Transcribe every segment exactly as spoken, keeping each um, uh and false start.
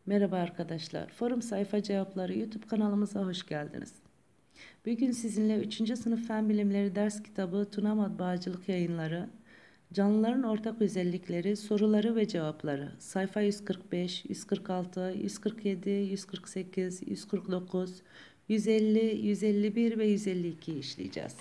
Merhaba arkadaşlar. Forum Sayfa Cevapları YouTube kanalımıza hoş geldiniz. Bugün sizinle üçüncü sınıf Fen Bilimleri ders kitabı Tuna Matbaacılık Yayınları, Canlıların Ortak Özellikleri, Soruları ve Cevapları, sayfa yüz kırk beş, yüz kırk altı, yüz kırk yedi, yüz kırk sekiz, yüz kırk dokuz, yüz elli, yüz elli bir ve yüz elli iki işleyeceğiz.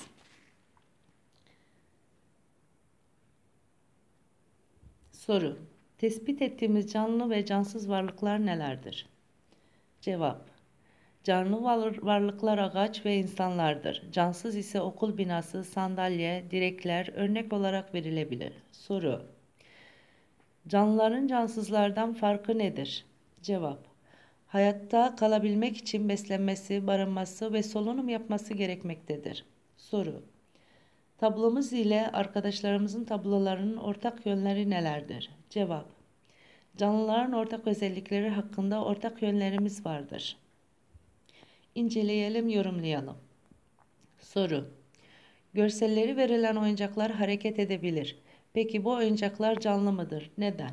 Soru: Tespit ettiğimiz canlı ve cansız varlıklar nelerdir? Cevap: Canlı varlıklar ağaç ve insanlardır. Cansız ise okul binası, sandalye, direkler örnek olarak verilebilir. Soru: Canlıların cansızlardan farkı nedir? Cevap: Hayatta kalabilmek için beslenmesi, barınması ve solunum yapması gerekmektedir. Soru: Tablomuz ile arkadaşlarımızın tablolarının ortak yönleri nelerdir? Cevap: Canlıların ortak özellikleri hakkında ortak yönlerimiz vardır. İnceleyelim, yorumlayalım. Soru: Görselleri verilen oyuncaklar hareket edebilir. Peki bu oyuncaklar canlı mıdır? Neden?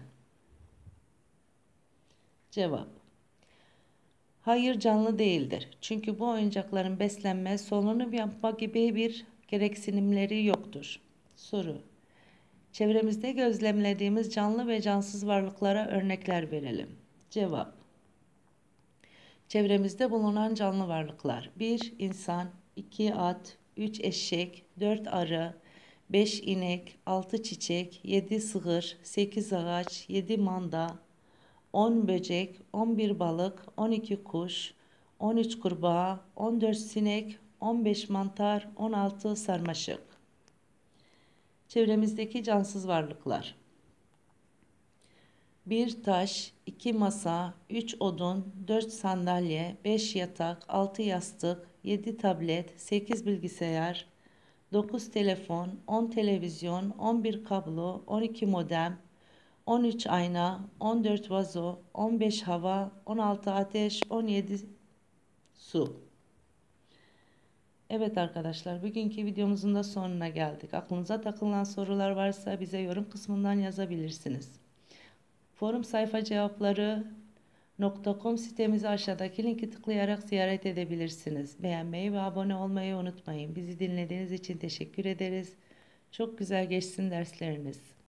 Cevap: Hayır, canlı değildir. Çünkü bu oyuncakların beslenme, solunum yapma gibi bir gereksinimleri yoktur. Soru: Çevremizde gözlemlediğimiz canlı ve cansız varlıklara örnekler verelim. Cevap: Çevremizde bulunan canlı varlıklar: bir insan, iki at, üç eşek, dört arı, beş inek, altı çiçek, yedi sığır, sekiz ağaç, yedi manda, on böcek, on bir balık, on iki kuş, on üç kurbağa, on dört sinek, on beş mantar, on altı sarmaşık. Çevremizdeki cansız varlıklar: bir taş, iki masa, üç odun, dört sandalye, beş yatak, altı yastık, yedi tablet, sekiz bilgisayar, dokuz telefon, on televizyon, on bir kablo, on iki modem, on üç ayna, on dört vazo, on beş hava, on altı ateş, on yedi su. Evet arkadaşlar, bugünkü videomuzun da sonuna geldik. Aklınıza takılan sorular varsa bize yorum kısmından yazabilirsiniz. Forum sayfa cevapları nokta com sitemizi aşağıdaki linki tıklayarak ziyaret edebilirsiniz. Beğenmeyi ve abone olmayı unutmayın. Bizi dinlediğiniz için teşekkür ederiz. Çok güzel geçsin dersleriniz.